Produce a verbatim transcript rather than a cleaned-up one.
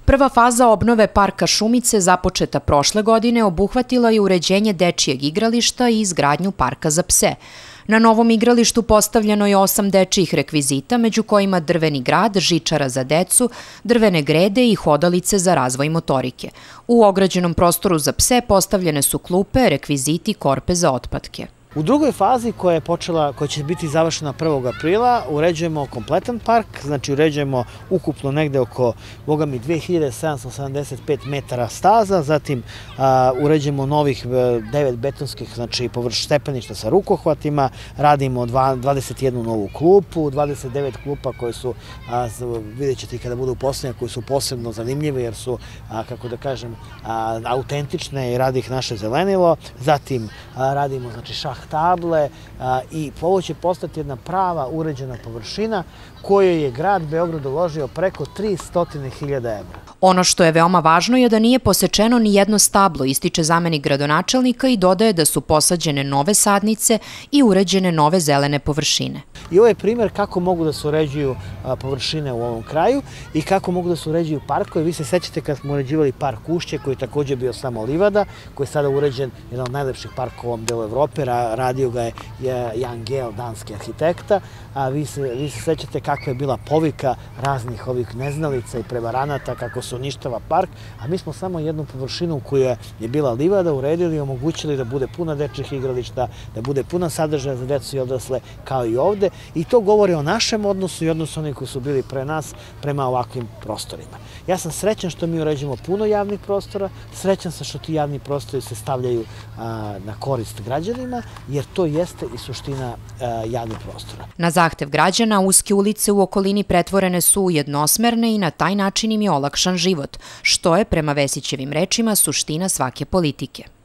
Prva faza obnove parka Šumice, započeta prošle godine, obuhvatila je uređenje dečijeg igrališta i izgradnju parka za pse. Na novom igralištu postavljeno je osam dečijih rekvizita, među kojima drveni grad, žičara za decu, drvene grede i hodalice za razvoj motorike. U ograđenom prostoru za pse postavljene su klupe, rekviziti, korpe za otpatke. U drugoj fazi koja je počela, koja će biti završena prvog aprila, uređujemo kompletan park, znači uređujemo ukupno negde oko, boga mi, dve hiljade sedamsto sedamdeset pet metara staza, zatim a, uređujemo novih devet betonskih, znači površ stepeništa sa rukohvatima, radimo dvadeset jednu novu klupu, dvadeset devet klupa koje su, a, vidjet ćete i kada budu poslednje, koje su posebno zanimljive jer su, a, kako da kažem, a, autentične i radi ih naše zelenilo, zatim a, radimo, znači, šah table i ovo će postati jedna prava uređena površina kojoj je grad Beograd uložio preko tristo hiljada evra. Ono što je veoma važno je da nije posečeno ni jedno stablo, ističe zamenik gradonačelnika i dodaje da su posađene nove sadnice i uređene nove zelene površine. I ovo je primjer kako mogu da se uređuju površine u ovom kraju i kako mogu da se uređuju parkovi. Vi se sećate kad smo uređivali park Ušće, koji je također bio samo livada, koji je sada uređen jedan od najlepših parkova u ovom delu Evrope, radio ga je Jan Gehl, danski arhitekta, a vi se, vi se sećate kakva je bila povika raznih ovih neznalica i prevaranata, kako se uništava park, a mi smo samo jednu površinu koja je bila livada uredili i omogućili da bude puna dečjih igrališta, da bude puna sadržaja za decu i odrasle, kao i ovde. I to govori o našem odnosu i odnosu onih koji su bili pre nas prema ovakvim prostorima. Ja sam srećan što mi uređujemo puno javnih prostora, srećan sam što ti javni prostori se stavljaju a, na korist građanima, jer to jeste i suština a, javnih prostora. Na zahtev građana, uske ulice u okolini pretvorene su u jednosmerne i na taj način im je olakšan život, što je, prema Vesićevim rečima, suština svake politike.